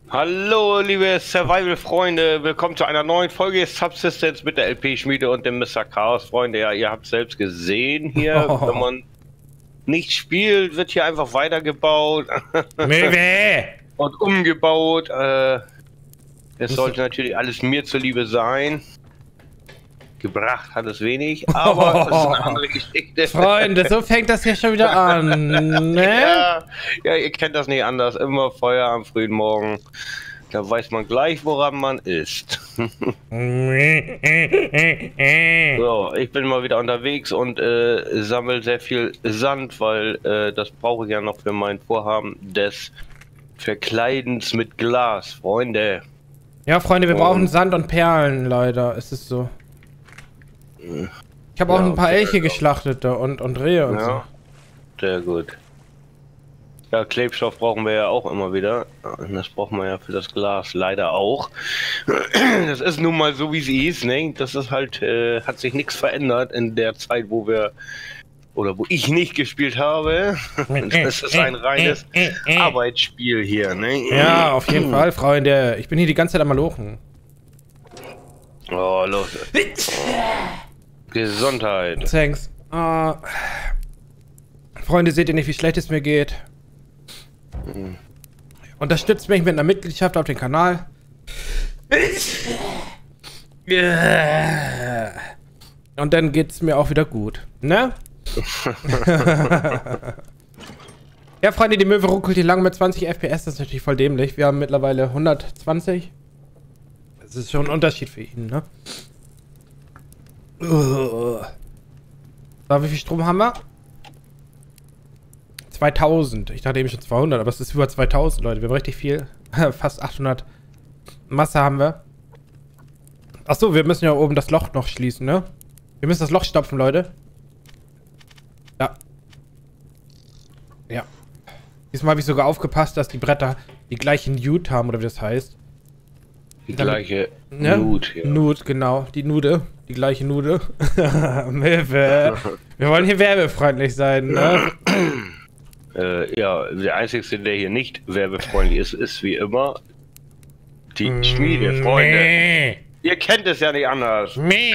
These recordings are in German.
Hallo, liebe Survival-Freunde, willkommen zu einer neuen Folge Subsistence mit der LP-Schmiede und dem Mr. Chaos, Freunde. Ja, ihr habt selbst gesehen hier, wenn man nicht spielt, wird hier einfach weitergebaut und umgebaut. Es sollte natürlich alles mir zuliebe sein. Gebracht hat es wenig, aber das ist eine andere Geschichte. Freunde, so fängt das hier schon wieder an, ne? Ja, ihr kennt das nicht anders. Immer Feuer am frühen Morgen. Da weiß man gleich, woran man ist. So, ich bin mal wieder unterwegs und sammle sehr viel Sand, weil das brauche ich ja noch für mein Vorhaben des Verkleidens mit Glas, Freunde. Ja, Freunde, wir brauchen Sand und Perlen, leider. Es ist so. Ich habe auch ein paar Elche geschlachtet da und Rehe und so. Sehr gut. Ja, Klebstoff brauchen wir ja auch immer wieder. Das brauchen wir ja für das Glas leider auch. Das ist nun mal so, wie sie ist, ne? Das ist halt, hat sich nichts verändert in der Zeit, wo wir, oder wo ich nicht gespielt habe. Das ist ein reines Arbeitsspiel hier, ne? Ja, auf jeden Fall, Freunde. Ich bin hier die ganze Zeit am Malochen. Oh, los. Gesundheit. Thanks. Freunde, seht ihr nicht, wie schlecht es mir geht? Unterstützt mich mit einer Mitgliedschaft auf den Kanal. Und dann geht's mir auch wieder gut, ne? Ja, Freunde, die Möwe ruckelt hier lang mit 20 FPS. Das ist natürlich voll dämlich. Wir haben mittlerweile 120. Das ist schon ein Unterschied für ihn, ne? So, wie viel Strom haben wir? 2000. Ich dachte eben schon 200, aber es ist über 2000, Leute. Wir haben richtig viel. Fast 800 Masse haben wir. Achso, wir müssen ja oben das Loch noch schließen, ne? Wir müssen das Loch stopfen, Leute. Ja. Ja. Diesmal habe ich sogar aufgepasst, dass die Bretter die gleiche Nut haben, oder wie das heißt. Die gleiche Nut, ja. Nut, genau. Die Nude. Die gleiche Nude. Möwe. Wir wollen hier werbefreundlich sein, ne? Ja, der Einzige, der hier nicht werbefreundlich ist, ist wie immer die Schmiede, Freunde. Ihr kennt es ja nicht anders.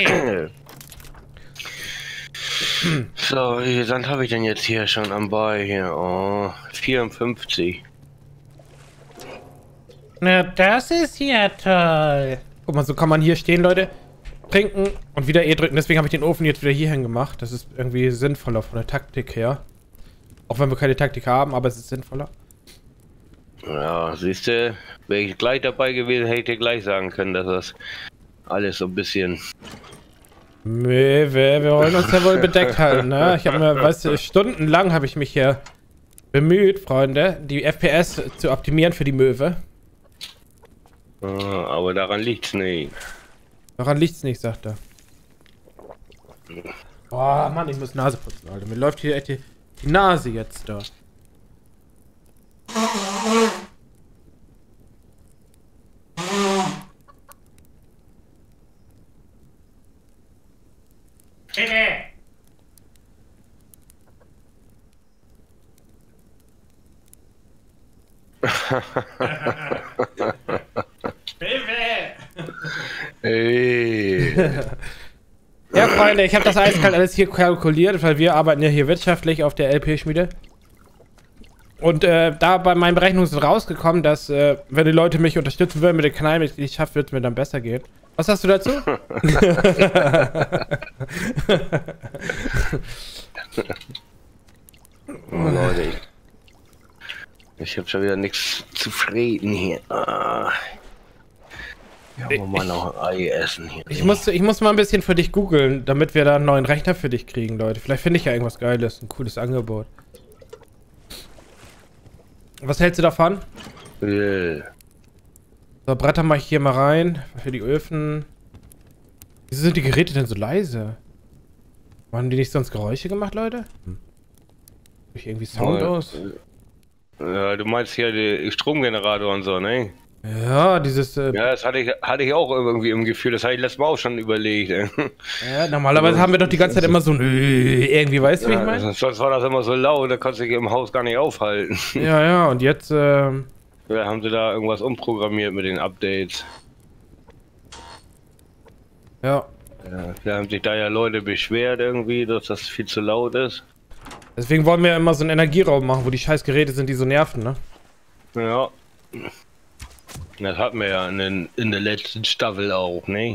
So, wie viel Sand habe ich denn jetzt hier schon am Ball hier? Oh, 54. Na, das ist ja toll. Guck mal, so kann man hier stehen, Leute. Trinken und wieder E drücken. Deswegen habe ich den Ofen jetzt wieder hierhin gemacht. Das ist irgendwie sinnvoller von der Taktik her. Auch wenn wir keine Taktik haben, aber es ist sinnvoller. Ja, siehst du, wäre ich gleich dabei gewesen, hätte ich gleich sagen können, dass das alles so ein bisschen... Wir wollen uns ja wohl bedeckt halten, ne? Ich habe mir, weißt du, stundenlang habe ich mich hier bemüht, Freunde, die FPS zu optimieren für die Möwe. Aber daran liegt's nicht. Daran liegt's nicht, sagt er. Boah, Mann, ich muss Nase putzen, Alter. Mir läuft hier echt die Nase jetzt da. Hey. Ja, Freunde, ich habe das eiskalt alles hier kalkuliert, weil wir arbeiten ja hier wirtschaftlich auf der LP-Schmiede. Und da bei meinen Berechnungen sind rausgekommen, dass wenn die Leute mich unterstützen würden mit der Kanalmitgliedschaft, wird es mir dann besser gehen. Was hast du dazu? Oh, Leute, ich habe schon wieder nichts zu reden hier. Ja, wir mal noch ein Ei essen hier. Ich muss mal ein bisschen für dich googeln, damit wir da einen neuen Rechner für dich kriegen, Leute. Vielleicht finde ich ja irgendwas Geiles, ein cooles Angebot. Was hältst du davon? So, Bretter mache ich hier mal rein. Für die Öfen. Wieso sind die Geräte denn so leise? Haben die nicht sonst Geräusche gemacht, Leute? Habe ich irgendwie Sound aus? Ja, du meinst hier die Stromgenerator und so, ne? Ja, dieses... ja, das hatte ich auch irgendwie im Gefühl. Das hatte ich letztes Mal auch schon überlegt. Ja, normalerweise haben wir doch die ganze Zeit immer so ein irgendwie, weißt du, wie ich meine? Sonst war das immer so laut, da konntest du dich im Haus gar nicht aufhalten. Ja, und jetzt, Oder haben sie da irgendwas umprogrammiert mit den Updates? Ja. Ja, da haben sich da ja Leute beschwert irgendwie, dass das viel zu laut ist. Deswegen wollen wir ja immer so einen Energieraum machen, wo die scheiß Geräte sind, die so nerven, ne? Ja. Das hatten wir ja in der letzten Staffel auch, ne?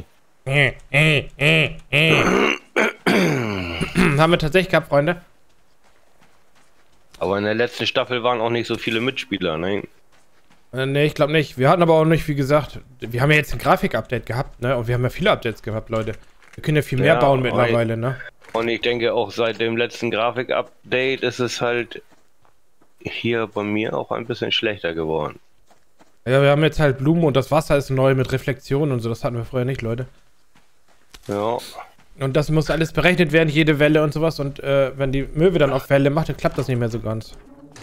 Haben wir tatsächlich gehabt, Freunde. Aber in der letzten Staffel waren auch nicht so viele Mitspieler, ne? Ne, ich glaube nicht. Wir hatten aber auch nicht, wie gesagt, wir haben ja jetzt ein Grafik-Update gehabt, ne? Und wir haben ja viele Updates gehabt, Leute. Wir können ja viel mehr bauen mittlerweile, ne? Und ich denke auch seit dem letzten Grafik-Update ist es halt hier bei mir auch ein bisschen schlechter geworden. Ja, wir haben jetzt halt Blumen und das Wasser ist neu mit Reflexion und so. Das hatten wir früher nicht, Leute. Ja. Und das muss alles berechnet werden, jede Welle und sowas. Und wenn die Möwe dann auf Welle macht, dann klappt das nicht mehr so ganz.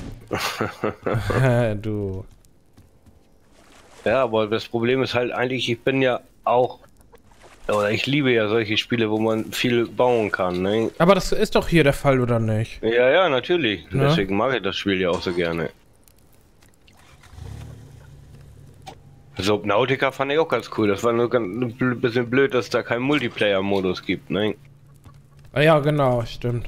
Du. Ja, aber das Problem ist halt eigentlich, ich bin ja auch, oder ich liebe ja solche Spiele, wo man viel bauen kann, ne? Aber das ist doch hier der Fall, oder nicht? Ja, ja, natürlich. Ja? Deswegen mag ich das Spiel ja auch so gerne. Subnautica fand ich auch ganz cool. Das war nur ein bisschen blöd, dass es da keinen Multiplayer-Modus gibt, ne? Ah, ja, genau, stimmt.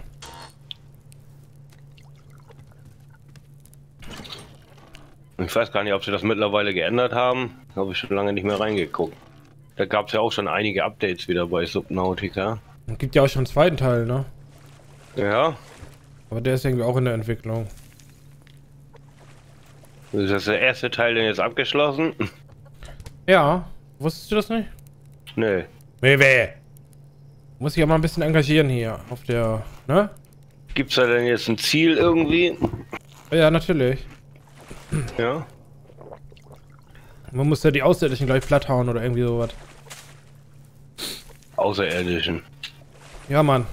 Ich weiß gar nicht, ob sie das mittlerweile geändert haben. Habe ich schon lange nicht mehr reingeguckt. Da gab es ja auch schon einige Updates wieder bei Subnautica. Es gibt ja auch schon einen zweiten Teil, ne? Ja. Aber der ist irgendwie auch in der Entwicklung. Ist das der erste Teil denn jetzt abgeschlossen? Ja. Wusstest du das nicht? Nö. Möwe! Muss ich auch mal ein bisschen engagieren hier auf der, ne? Gibt's da denn jetzt ein Ziel irgendwie? Ja, natürlich. Ja. Man muss ja die Außerirdischen gleich platt hauen oder irgendwie sowas. Außerirdischen. Ja, Mann.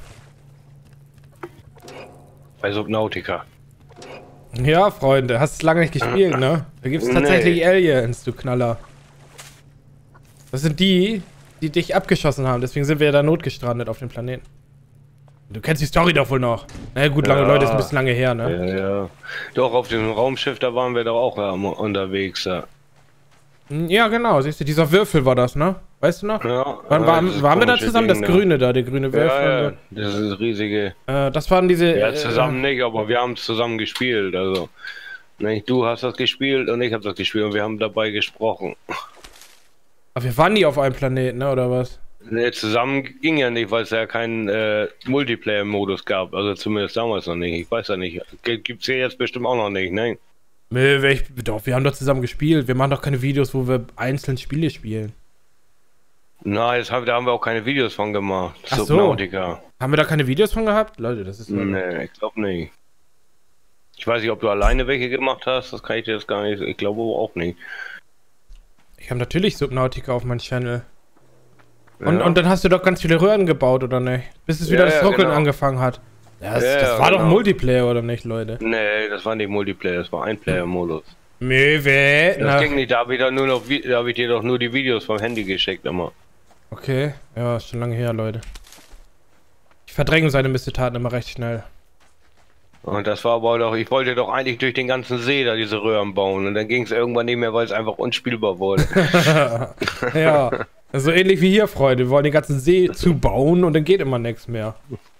Bei Subnautica. Ja, Freunde, hast es lange nicht gespielt, ne? Da gibt's tatsächlich Aliens, du Knaller. Das sind die dich abgeschossen haben, deswegen sind wir ja da notgestrandet auf dem Planeten. Du kennst die Story doch wohl noch. Na naja, gut, lange Leute, ist ein bisschen lange her, ne? Ja, ja. Doch, auf dem Raumschiff, da waren wir doch auch unterwegs, ja. Ja, genau, siehst du, dieser Würfel war das, ne? Weißt du noch? Ja. Waren wir da zusammen? Ding, das Grüne da, der grüne Würfel. Ja, ja, das ist riesige. Das waren diese... Ja, zusammen nicht, aber wir haben zusammen gespielt, also. Ne, du hast das gespielt und ich habe das gespielt und wir haben dabei gesprochen. Aber wir waren nie auf einem Planeten, ne, oder was? Ne, zusammen ging ja nicht, weil es ja keinen Multiplayer-Modus gab, also zumindest damals noch nicht, ich weiß ja nicht. Gibt's hier jetzt bestimmt auch noch nicht, ne? Nee, doch, wir haben doch zusammen gespielt. Wir machen doch keine Videos, wo wir einzeln Spiele spielen. Nein, da haben wir auch keine Videos von gemacht. Ach so. Subnautica. Haben wir da keine Videos von gehabt? Leute, das ist... Nee, ich glaube nicht. Ich weiß nicht, ob du alleine welche gemacht hast, das kann ich dir jetzt gar nicht, ich glaube auch nicht. Ich habe natürlich Subnautica auf meinem Channel. Ja. Und dann hast du doch ganz viele Röhren gebaut, oder nicht? Bis es wieder das Ruckeln angefangen hat. Ja, das war doch Multiplayer, oder nicht, Leute? Nee, das war nicht Multiplayer, das war Einplayer-Modus. Möwe! Das ging nicht, da habe ich dir doch nur die Videos vom Handy geschickt immer. Okay, ja, ist schon lange her, Leute. Ich verdränge seine Missetaten immer recht schnell. Und das war aber doch, ich wollte doch eigentlich durch den ganzen See da diese Röhren bauen und dann ging es irgendwann nicht mehr, weil es einfach unspielbar wurde. Ja, so ähnlich wie hier, Freunde. Wir wollen den ganzen See zubauen und dann geht immer nichts mehr.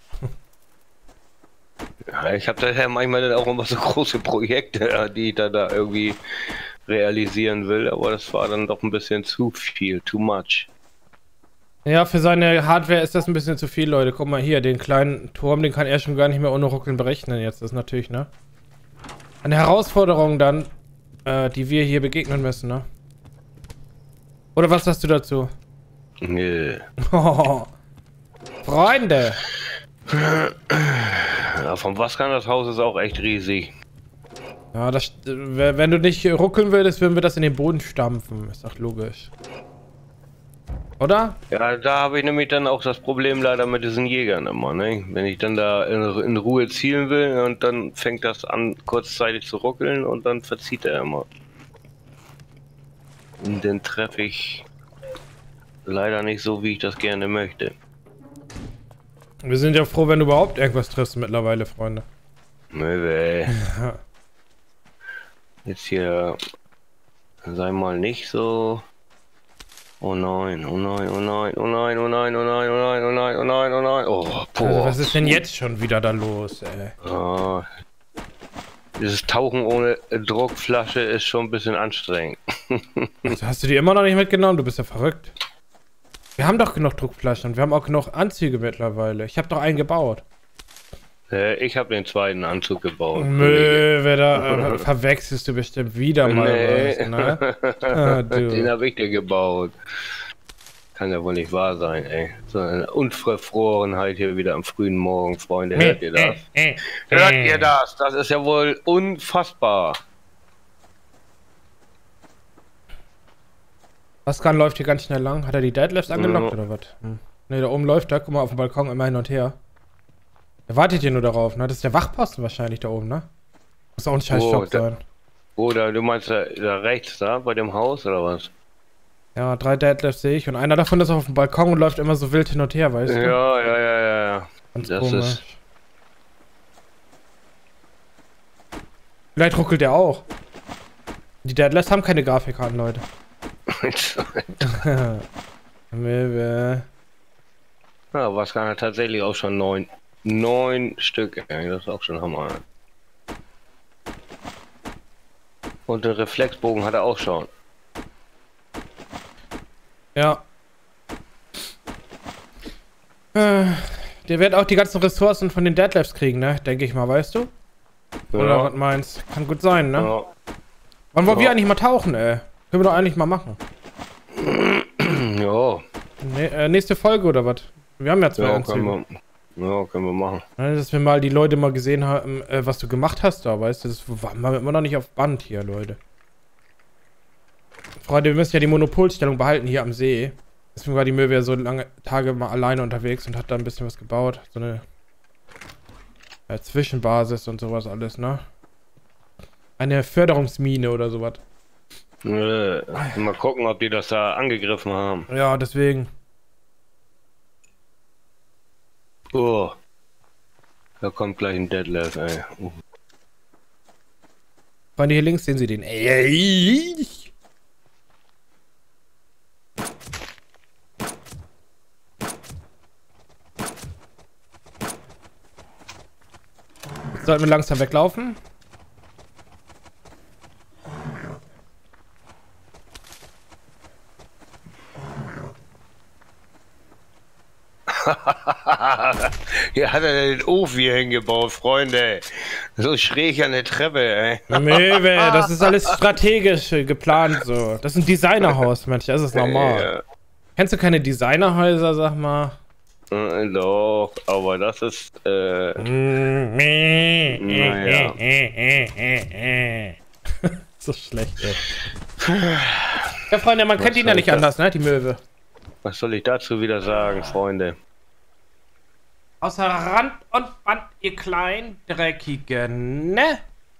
Ja, ich habe daher manchmal dann auch immer so große Projekte, die ich da irgendwie realisieren will, aber das war dann doch ein bisschen zu viel, too much. Ja, für seine Hardware ist das ein bisschen zu viel, Leute. Guck mal hier, den kleinen Turm, den kann er schon gar nicht mehr ohne Ruckeln berechnen jetzt. Das ist natürlich, ne? Eine Herausforderung dann, die wir hier begegnen müssen, ne? Oder was sagst du dazu? Nö. Oh, Freunde! Ja, vom Waskan das Haus ist auch echt riesig. Ja, wenn du nicht ruckeln würdest, würden wir das in den Boden stampfen. Ist doch logisch. Oder? Ja, da habe ich nämlich dann auch das Problem leider mit diesen Jägern immer, ne? Wenn ich dann da in Ruhe zielen will und dann fängt das an kurzzeitig zu ruckeln und dann verzieht er immer. Und den treffe ich leider nicht so, wie ich das gerne möchte. Wir sind ja froh, wenn du überhaupt irgendwas triffst mittlerweile, Freunde. Möwe. Jetzt hier sei mal nicht so. Oh nein, oh nein, oh nein, oh nein, oh nein, oh nein, oh nein, oh nein, oh nein, oh nein. Oh, boah. Also was ist denn jetzt schon wieder da los, ey? Oh, dieses Tauchen ohne Druckflasche ist schon ein bisschen anstrengend. Also hast du die immer noch nicht mitgenommen? Du bist ja verrückt. Wir haben doch genug Druckflaschen und wir haben auch genug Anzüge mittlerweile. Ich habe doch einen gebaut. Ich habe den zweiten Anzug gebaut. Möwe, da verwechselst du bestimmt wieder mal was, ne? Ah, Den habe ich dir gebaut. Kann ja wohl nicht wahr sein, ey. So eine Unverfrorenheit hier wieder am frühen Morgen, Freunde. Hört ihr das? Hört ihr das? Das ist ja wohl unfassbar. Pascal läuft hier ganz schnell lang. Hat er die Deadlifts angelockt oder was? Ne, da oben läuft er. Guck mal auf dem Balkon immer hin und her. Er wartet hier nur darauf, ne? Das ist der Wachposten wahrscheinlich da oben, ne? Muss auch ein scheiß Shop sein. Oder du meinst da rechts, da bei dem Haus oder was? Ja, 3 Deadlifts sehe ich und einer davon ist auf dem Balkon und läuft immer so wild hin und her, weißt du? Ja. Ganz das komisch. ist. Vielleicht ruckelt der auch. Die Deadlifts haben keine Grafikkarten, Leute. Ja, was kann er tatsächlich auch schon 9 Stück, ey, das ist auch schon Hammer. Und den Reflexbogen hat er auch schon. Ja. Der wird auch die ganzen Ressourcen von den Deadlifts kriegen, ne? Denke ich mal, weißt du? Oder Ja. was meinst? Kann gut sein, ne? Ja. Wann wollen wir eigentlich mal tauchen, ey? Können wir doch eigentlich mal machen. Ja. Nächste Folge oder was? Wir haben ja 2 Anzüge. Können wir machen. Ja, dass wir mal die Leute mal gesehen haben, was du gemacht hast da, weißt du? Das war immer noch nicht auf Band hier, Leute. Freunde, wir müssen ja die Monopolstellung behalten hier am See. Deswegen war die Möwe ja so lange Tage mal alleine unterwegs und hat da ein bisschen was gebaut. So eine Zwischenbasis und sowas alles, ne? Eine Förderungsmine oder sowas. Mal gucken, ob die das da angegriffen haben. Ja, deswegen. Oh. Da kommt gleich ein Deadlift, ey. Freunde, hier links sehen Sie den. Ey. Jetzt sollten wir langsam weglaufen. Hier hat er den Ofen hier hingebaut, Freunde. So schräg an der Treppe, ey. Möwe, das ist alles strategisch geplant so. Das ist ein Designerhaus, Mensch, das ist normal. Ja. Kennst du keine Designerhäuser, sag mal? Doch, aber das ist, naja. So schlecht, ey. Ja, Freunde, man kennt ihn ja nicht anders, ne, die Möwe. Was soll ich dazu wieder sagen, Freunde? Außer Rand und Band, ihr kleinen Dreckigen, ne?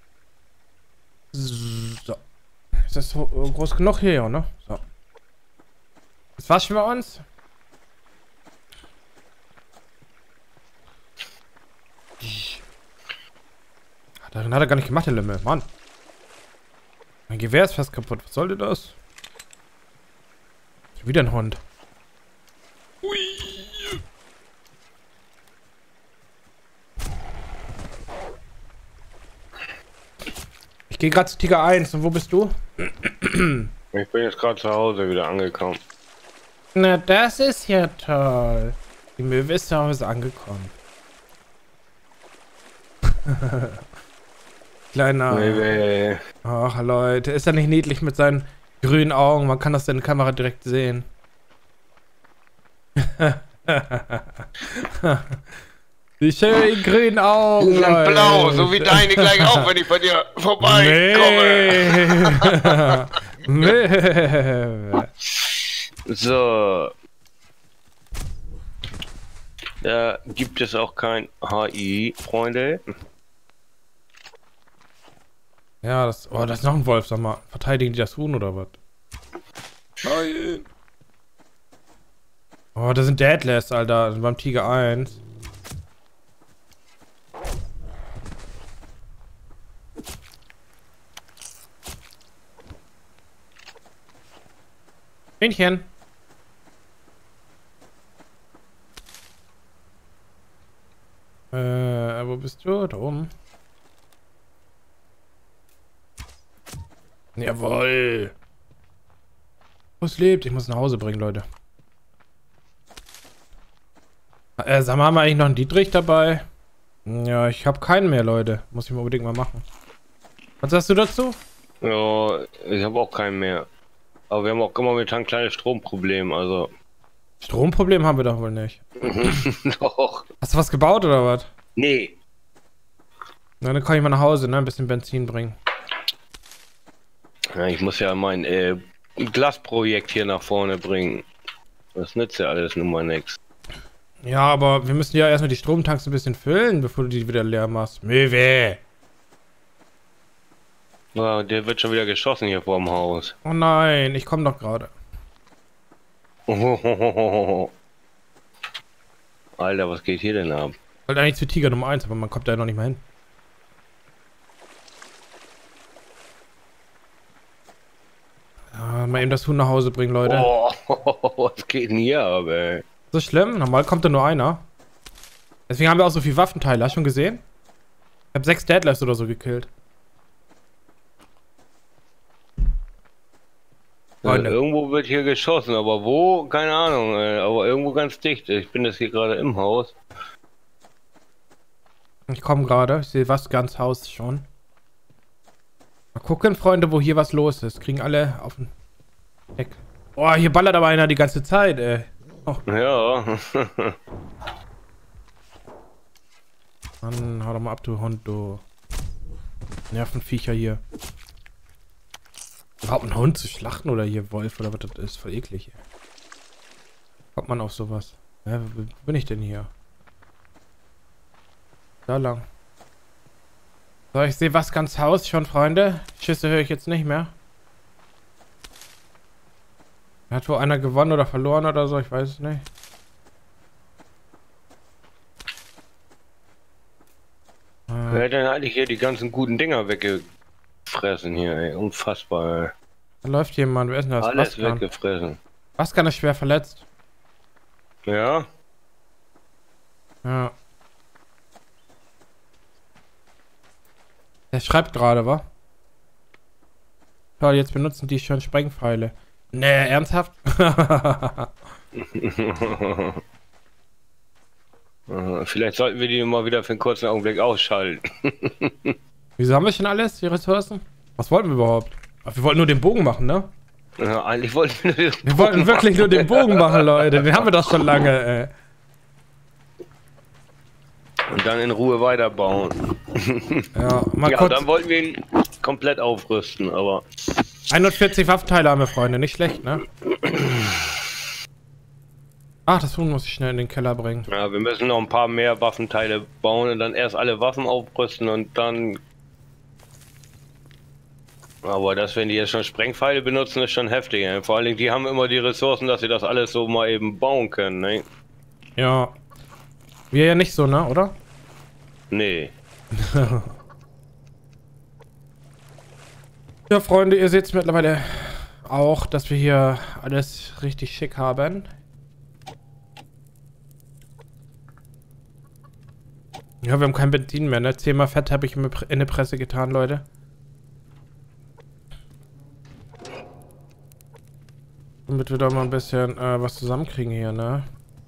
So. Ist das so groß genug hier, ja, ne? So. Jetzt waschen wir uns. Darin hat er gar nicht gemacht, der Lümmel. Mann. Mein Gewehr ist fast kaputt. Was sollte das? Wieder ein Hund. Ui. Ich gehe gerade zu Tiger 1. Und wo bist du? Ich bin jetzt gerade zu Hause wieder angekommen. Na, das ist ja toll. Die Möwe ist zu Hause angekommen. Kleiner. Nee. Ach, Leute. Ist er nicht niedlich mit seinen grünen Augen? Man kann das in der Kamera direkt sehen. Die schönen grünen Augen. Die sind blau, so wie deine gleich auch, wenn ich bei dir vorbeikomme. Nee. So. Da gibt es auch kein HI, Freunde. Ja, das ist noch ein Wolf, sag mal. Verteidigen die das Huhn oder was? Nein. Oh, das sind Deadless, Alter. Das sind beim Tiger 1. Männchen. Wo bist du? Da oben. Jawohl. Was lebt? Ich muss nach Hause bringen, Leute. Sag mal, haben wir eigentlich noch einen Dietrich dabei? Ja, ich habe keinen mehr, Leute. Muss ich mal unbedingt mal machen. Was sagst du dazu? Ja, ich habe auch keinen mehr. Aber wir haben auch momentan ein kleines Stromproblem, also. Stromproblem haben wir doch wohl nicht. Doch. Hast du was gebaut oder was? Nee. Na, dann kann ich mal nach Hause, ne? Ein bisschen Benzin bringen. Ja, ich muss ja mein Glasprojekt hier nach vorne bringen. Das nützt ja alles nun mal nichts. Ja, aber wir müssen ja erstmal die Stromtanks ein bisschen füllen, bevor du die wieder leer machst. Möwe! Ja, der wird schon wieder geschossen hier vorm Haus. Oh nein, ich komme doch gerade. Alter, was geht hier denn ab? Wollte eigentlich zu Tiger Nummer 1, aber man kommt da noch nicht mal hin. Ja, mal eben das Huhn nach Hause bringen, Leute. Oh, was geht denn hier ab, ey? So schlimm? Normal kommt da nur einer. Deswegen haben wir auch so viele Waffenteile. Hast du schon gesehen? Ich habe 6 Deadlifts oder so gekillt. Irgendwo wird hier geschossen, aber wo? Keine Ahnung, ey. Aber irgendwo ganz dicht. Ich bin jetzt hier gerade im Haus. Ich komme gerade. Ich sehe was ganz Haus schon. Mal gucken, Freunde, wo hier was los ist. Kriegen alle auf den Deck. Oh, hier ballert aber einer die ganze Zeit, ey. Oh. Ja. Mann, hau doch mal ab, du Hund, du. Nervenviecher hier. Überhaupt einen Hund zu schlachten oder hier Wolf oder was das ist, voll eklig. Ey. Kommt man auf sowas? Ja, wo bin ich denn hier? Da lang. So, ich sehe was ganz Haus schon, Freunde. Schüsse höre ich jetzt nicht mehr. Hat wohl einer gewonnen oder verloren oder so, ich weiß es nicht. Wer hat denn eigentlich hier die ganzen guten Dinger weggefressen hier, ey? Unfassbar, ey. Da läuft jemand, wer ist denn das? Alles weggefressen. Baskan ist schwer verletzt. Ja? Ja. Der schreibt gerade, wa? Toll, jetzt benutzen die schon Sprengpfeile. Nee, ernsthaft? Vielleicht sollten wir die mal wieder für einen kurzen Augenblick ausschalten. Wieso haben wir schon alles, die Ressourcen? Was wollten wir überhaupt? Ach, wir wollten nur den Bogen machen, ne? Ja, eigentlich wollten wir nur Wir wollten wirklich nur den Bogen machen, Leute. Den haben wir doch schon lange, ey. Und dann in Ruhe weiterbauen. Ja, mal ja, kurz. dann wollten wir ihn komplett aufrüsten, aber... 41 Waffenteile haben wir, Freunde. Nicht schlecht, ne? Ach, das Huhn muss ich schnell in den Keller bringen. Ja, wir müssen noch ein paar mehr Waffenteile bauen und dann erst alle Waffen aufrüsten und dann... Aber dass, wenn die jetzt schon Sprengpfeile benutzen, ist schon heftig. Ey. Vor allen Dingen, die haben immer die Ressourcen, dass sie das alles so mal eben bauen können, ne? Ja. Wir ja nicht so, ne, oder? Nee. Ja, Freunde, ihr seht mittlerweile auch, dass wir hier alles richtig schick haben. Ja, wir haben kein Benzin mehr, ne? 10-mal Fett habe ich in eine Presse getan, Leute. Damit wir da mal ein bisschen was zusammenkriegen hier, ne?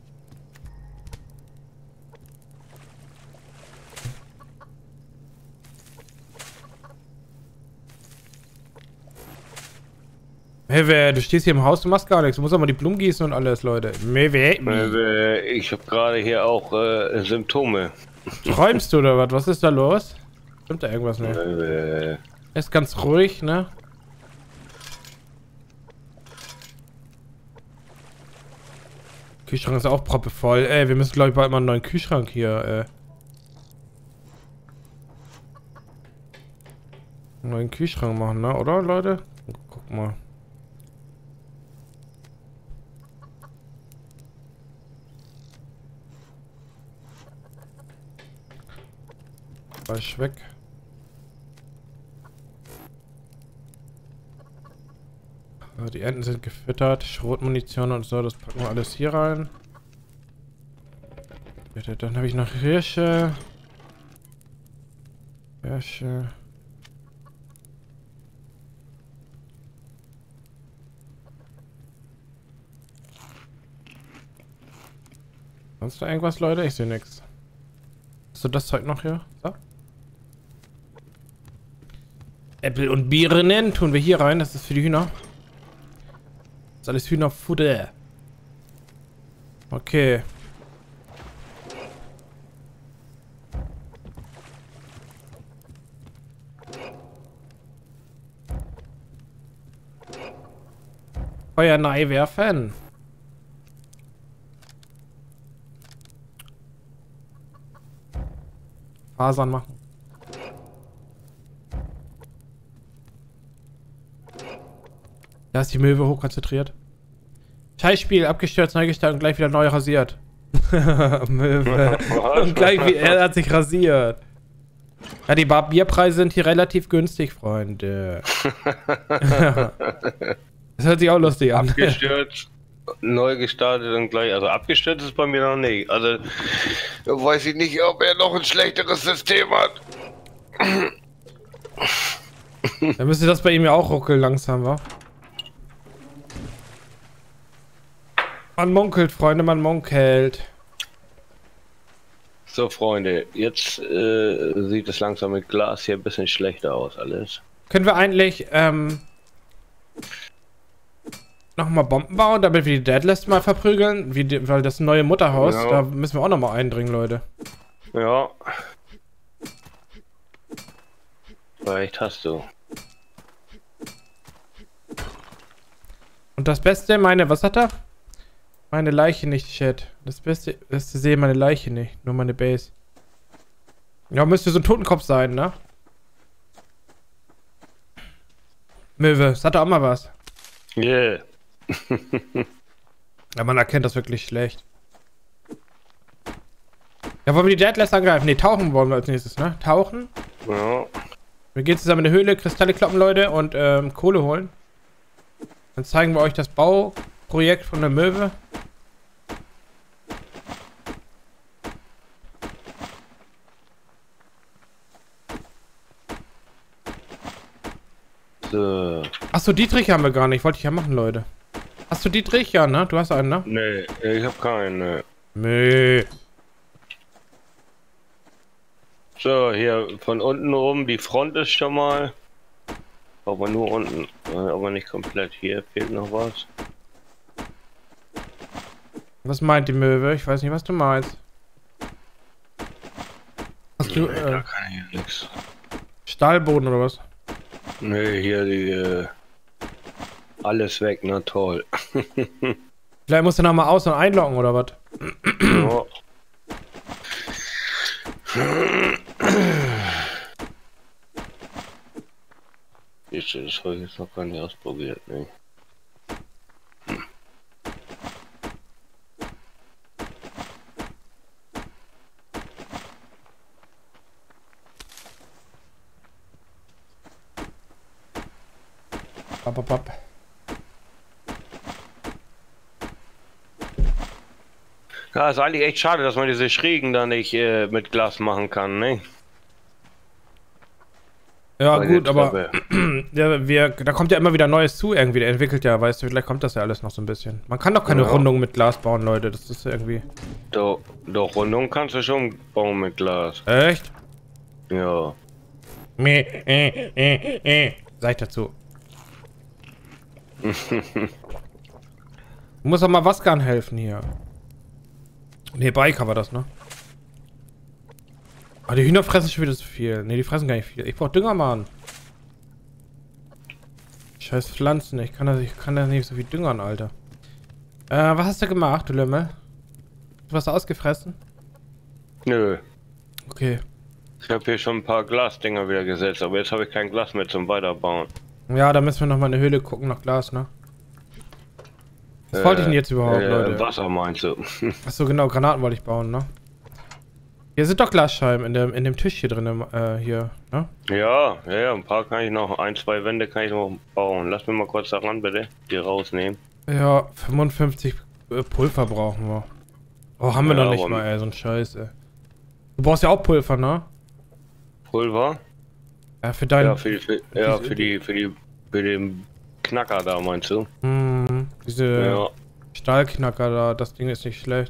Hey, du stehst hier im Haus, du machst gar nichts. Du musst auch mal die Blumen gießen und alles, Leute. Ich habe gerade hier auch Symptome. Träumst du oder was? Was ist da los? Stimmt da irgendwas nicht? Ist ganz ruhig, ne? Kühlschrank ist auch proppevoll. Ey, wir müssen, glaube ich, bald mal einen neuen Kühlschrank hier, einen neuen Kühlschrank machen, ne? Oder, Leute? Guck mal. Falsch weg. So, die Enten sind gefüttert. Schrotmunition und so, das packen wir alles hier rein. Dann habe ich noch Hirsche. Hirsche. Sonst noch irgendwas, Leute? Ich sehe nichts. Hast du das Zeug noch hier? So. Äpfel und Birnen tun wir hier rein. Das ist für die Hühner. Das ist alles Hühnerfutter. Okay. Feuer nahe werfen. Fasern machen. Da ist die Möwe hochkonzentriert. Scheißspiel, abgestürzt, neu gestartet und gleich wieder neu rasiert. Möwe. Und gleich wie er hat sich rasiert. Ja, die Bierpreise sind hier relativ günstig, Freunde. Das hört sich auch lustig an. Abgestürzt, neu gestartet und gleich. Also abgestürzt ist bei mir noch nicht. Also weiß ich nicht, ob er noch ein schlechteres System hat. Dann müsste das bei ihm ja auch ruckeln langsam, wa? Man munkelt, Freunde, man munkelt. So, Freunde, jetzt sieht es langsam mit Glas hier ein bisschen schlechter aus, alles. Können wir eigentlich, nochmal Bomben bauen, damit wir die Deadlist mal verprügeln? Weil das neue Mutterhaus, ja. Da müssen wir auch nochmal eindringen, Leute. Ja. Vielleicht hast du. Und das Beste, was hat er? Meine Leiche nicht, Chat. Das Beste ist zu sehen, meine Leiche nicht. Nur meine Base. Ja, müsste so ein Totenkopf sein, ne? Möwe, das hat er auch mal was. Yeah. Ja, man erkennt das wirklich schlecht. Ja, wollen wir die Deadlist angreifen? Ne, tauchen wollen wir als nächstes, ne? Tauchen. Ja. Wir gehen zusammen in eine Höhle, Kristalle kloppen, Leute, und Kohle holen. Dann zeigen wir euch das Bauprojekt von der Möwe. So. Achso, Dietrich haben wir gar nicht. Wollte ich ja machen, Leute. Hast du Dietrich? Ja, ne? Du hast einen, ne? Nee, ich hab keinen, ne. Nee. So, hier von unten rum, die Front ist schon mal. Aber nur unten, aber nicht komplett. Hier fehlt noch was. Was meint die Möwe? Ich weiß nicht, was du meinst. Hast du, da kann ich ja nix. Stahlboden oder was? Nee, hier die, alles weg, na toll. Vielleicht musst du noch mal aus- und einloggen oder was? Ja. Das habe ich jetzt noch gar nicht ausprobiert, ne? Bap. Ja, ist eigentlich echt schade, dass man diese Schrägen da nicht mit Glas machen kann, ne? Ja, gut, aber ja, da kommt ja immer wieder Neues zu irgendwie. Der entwickelt ja, weißt du, vielleicht kommt das ja alles noch so ein bisschen. Man kann doch keine Rundung mit Glas bauen, Leute. Das ist irgendwie... Doch, Rundung kannst du schon bauen mit Glas. Echt? Ja. Sag ich dazu. Du musst doch mal Waskan helfen hier. Ne, Biker war das, ne? Ah, die Hühner fressen schon wieder so viel. Ne, die fressen gar nicht viel. Ich brauch Dünger, Mann. Scheiß Pflanzen. Ich kann da nicht so viel düngern, Alter. Was hast du gemacht, du Lümmel? Du hast ausgefressen? Nö. Okay. Ich habe hier schon ein paar Glasdinger wieder gesetzt, aber jetzt habe ich kein Glas mehr zum Weiterbauen. Ja, da müssen wir noch mal in eine Höhle gucken nach Glas, ne? Was wollte ich denn jetzt überhaupt, Leute? Wasser meinst du? Achso, genau, Granaten wollte ich bauen, ne? Hier sind doch Glasscheiben in dem Tisch hier drin, hier, ne? Ja, ein paar kann ich noch, 1, 2 Wände kann ich noch bauen. Lass mir mal kurz daran bitte, die rausnehmen. Ja, 55 Pulver brauchen wir. Oh, haben wir Ja, noch nicht mal, ey, so ein Scheiß, ey. Du brauchst ja auch Pulver, ne? Pulver? Ja, für deinen... Ja, für den Knacker da, meinst du? Diese Stahlknacker da, das Ding ist nicht schlecht.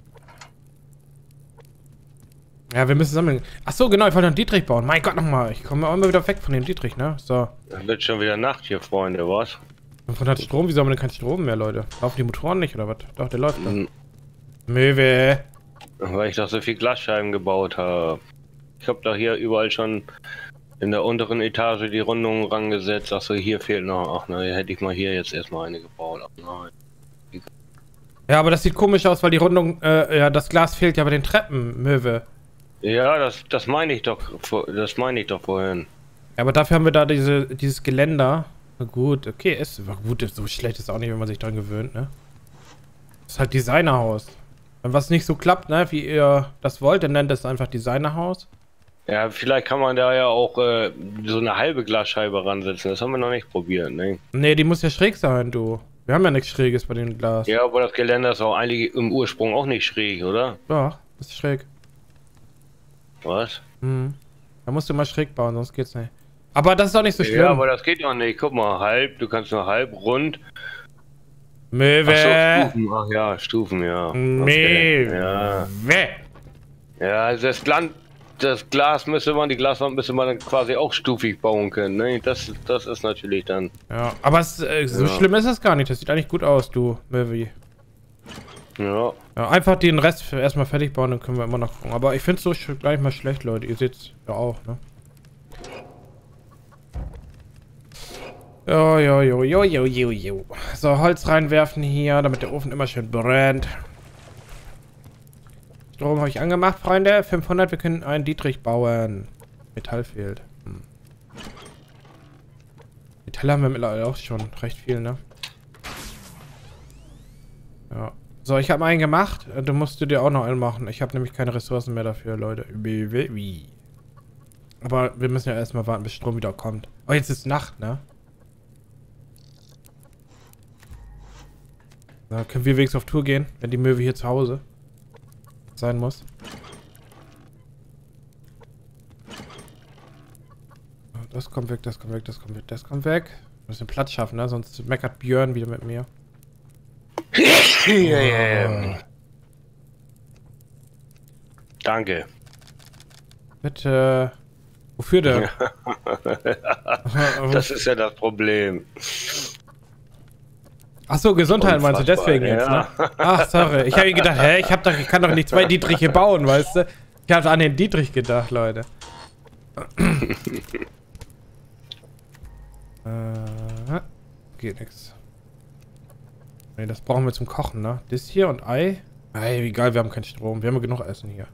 Ja, wir müssen sammeln. Achso, genau, ich wollte einen Dietrich bauen. Mein Gott, nochmal. Ich komme immer wieder weg von dem Dietrich, ne? So. Dann wird schon wieder Nacht hier, Freunde, was? 500 Strom? Wieso haben wir denn keinen Strom mehr, Leute? Laufen die Motoren nicht, oder was? Doch, der läuft noch. Möwe. Weil ich doch so viel Glasscheiben gebaut habe. Ich habe da hier überall schon in der unteren Etage die Rundungen rangesetzt. Achso, hier fehlt noch. Ach nein, hätte ich mal hier jetzt erstmal eine gebaut. Ach nein. Ja, aber das sieht komisch aus, weil die Rundung, ja, das Glas fehlt ja bei den Treppen, Möwe. Ja, das meine ich doch, vorhin. Ja, aber dafür haben wir da dieses Geländer. Na gut, okay, ist gut, so schlecht ist auch nicht, wenn man sich dran gewöhnt, ne? Das ist halt Designerhaus. Wenn was nicht so klappt, ne, wie ihr das wollt, dann nennt es einfach Designerhaus. Ja, vielleicht kann man da ja auch so eine halbe Glasscheibe ransetzen. Das haben wir noch nicht probiert, ne? Ne, die muss ja schräg sein, du. Wir haben ja nichts Schräges bei dem Glas. Ja, aber das Geländer ist auch eigentlich im Ursprung auch nicht schräg, oder? Ja, ist schräg. Was? Da musst du mal schräg bauen, sonst geht's nicht. Aber das ist auch nicht so schlimm. Ja, aber das geht doch nicht. Guck mal, halb, du kannst nur halb, rund. Möwe. Ach so, Stufen. Ach ja, Stufen, ja. Okay. Ja. Ja, also die Glaswand müsste man dann quasi auch stufig bauen können, ne? Das ist natürlich dann... Ja, aber so schlimm ist es gar nicht. Das sieht eigentlich gut aus, du, Möwe. Ja. Ja, einfach den Rest erstmal fertig bauen, dann können wir immer noch gucken. Aber ich finde es so gar nicht mal schlecht, Leute. Ihr seht's ja auch, ne? Jo. So, Holz reinwerfen hier, damit der Ofen immer schön brennt. Strom habe ich angemacht, Freunde. 500, wir können einen Dietrich bauen. Metall fehlt. Metall haben wir mittlerweile auch schon recht viel, ne? Ja. So, ich habe einen gemacht. Du musst dir auch noch einen machen. Ich habe nämlich keine Ressourcen mehr dafür, Leute. Aber wir müssen ja erstmal warten, bis Strom wieder kommt. Oh, jetzt ist Nacht, ne? Da können wir wenigstens auf Tour gehen, wenn die Möwe hier zu Hause sein muss. Das kommt weg, das kommt weg, das kommt weg, das kommt weg. Wir müssen Platz schaffen, ne? Sonst meckert Björn wieder mit mir. Danke. Bitte. Wofür denn? Das ist ja das Problem. Achso, Gesundheit meinst du deswegen jetzt, ne? Ach, sorry. Ich habe gedacht, hä? Ich kann doch nicht 2 Dietriche bauen, weißt du? Ich habe an den Dietrich gedacht, Leute. Geht nix. Ne, das brauchen wir zum Kochen, ne? Das hier und Ei. Ey, wie geil, wir haben keinen Strom. Wir haben genug Essen hier.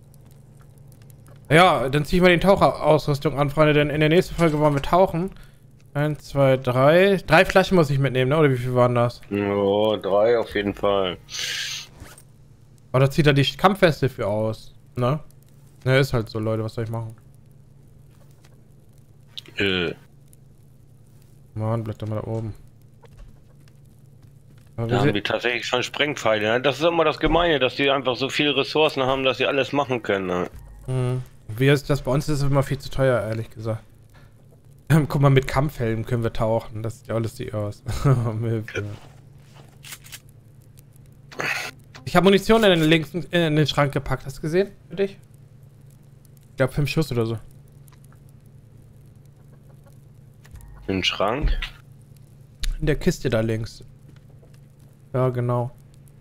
Ja, dann ziehe ich mal den Taucherausrüstung an, Freunde, denn in der nächsten Folge wollen wir tauchen. 1, 2, 3. 3 Flaschen muss ich mitnehmen, ne? Oder wie viel waren das? Oh, 3 auf jeden Fall. Oh, da zieht er die Kampfweste für aus, ne? Ne, ist halt so, Leute, was soll ich machen? Mann, bleibt doch mal da oben. Da haben die tatsächlich schon Sprengpfeile, ne? Das ist immer das Gemeine, dass die einfach so viele Ressourcen haben, dass sie alles machen können, ne? Wie ist das? Bei uns ist es immer viel zu teuer, ehrlich gesagt. Guck mal, mit Kampfhelm können wir tauchen. Das sieht ja alles die aus. Ich habe Munition in den Schrank gepackt. Hast du gesehen? Für dich? Ich glaube 5 Schuss oder so. In den Schrank? In der Kiste da links. Ja, genau.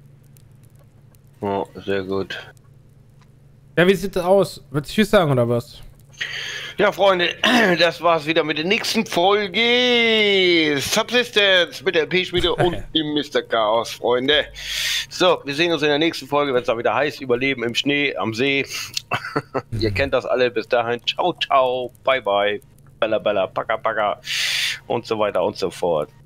Oh, sehr gut. Ja, wie sieht das aus? Willst du Tschüss sagen oder was? Ja, Freunde, das war's wieder mit der nächsten Folge Subsistence mit der LP-Schmiede und dem Mr. Chaos, Freunde. So, wir sehen uns in der nächsten Folge, wenn es da wieder heißt, Überleben im Schnee, am See. Ihr kennt das alle, bis dahin. Ciao, ciao, bye, bye, bella, bella, paka, paka und so weiter und so fort.